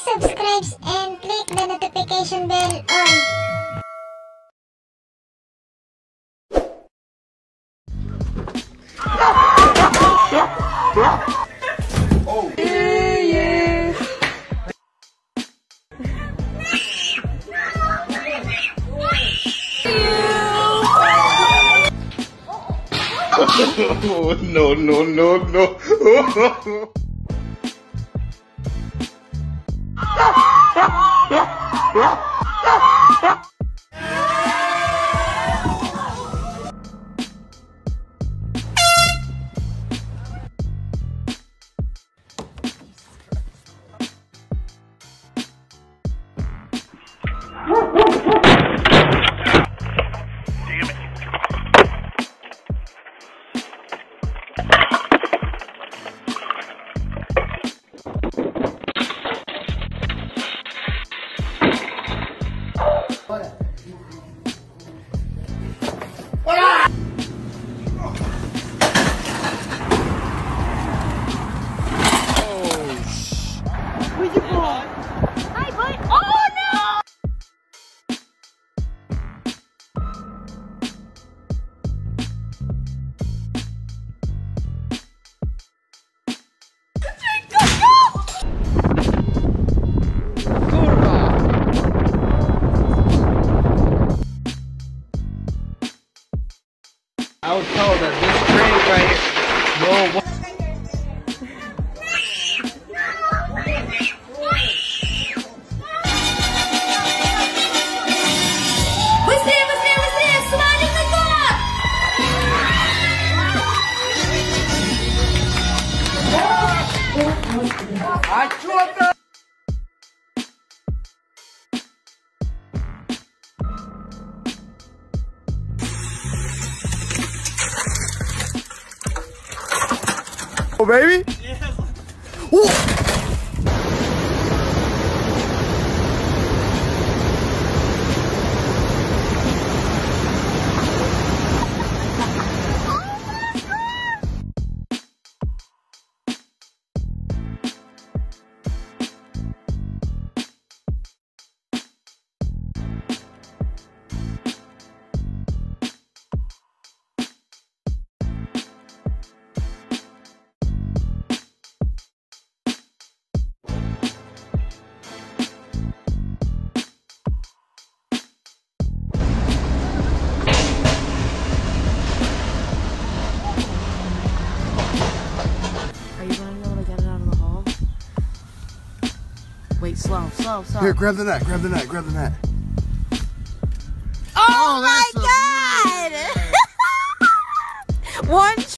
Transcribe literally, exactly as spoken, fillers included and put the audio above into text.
subscribe and click the notification bell on. Oh, yeah, yeah. Oh, no, no, no, no. I was told that this train right here will. Быстрее, быстрее, быстрее! Свалим на город! А чё там? Oh, baby? Yes. Ooh. Are you gonna be able to get it out of the hole? Wait, slow, slow, slow. Here, grab the net, grab the net, grab the net. Oh, Oh, my god! One